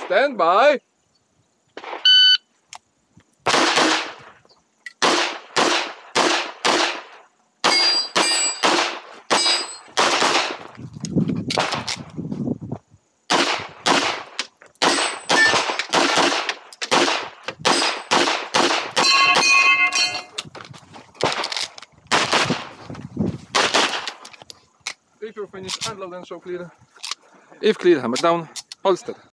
Stand by. If you're finished, unload and show clear. If clear, hammer down, holster.